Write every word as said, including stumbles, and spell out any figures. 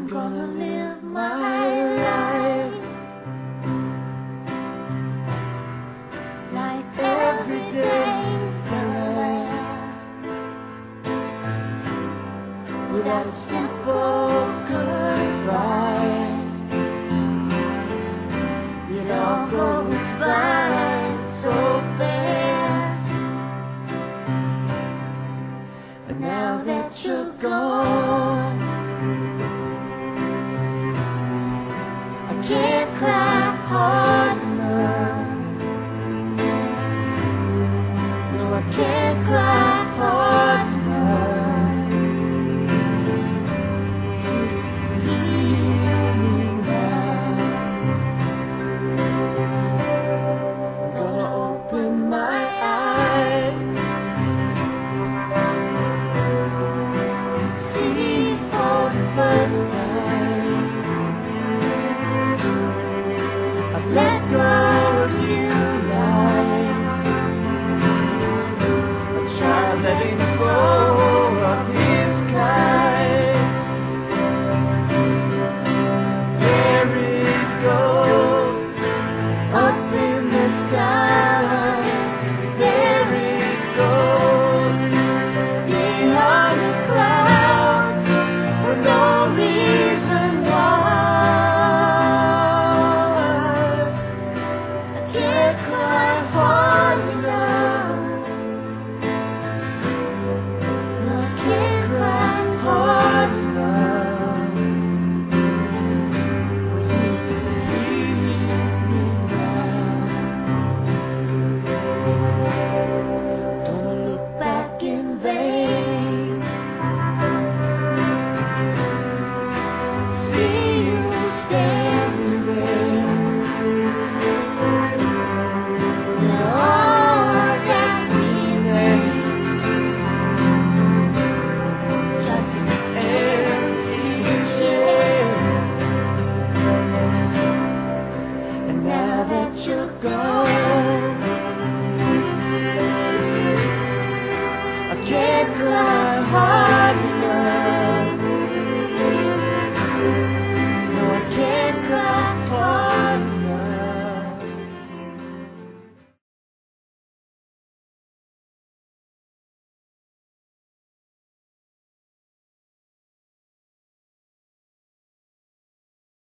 I'm gonna live my life like every day's fair, without a simple goodbye. It all goes by so fast, but now that you're gone, I can't cry hard enough. No, I can't cry hard enough. Hear me now. I'm gonna open my eyes, see for the first time. I've let go of you, life. A child letting go.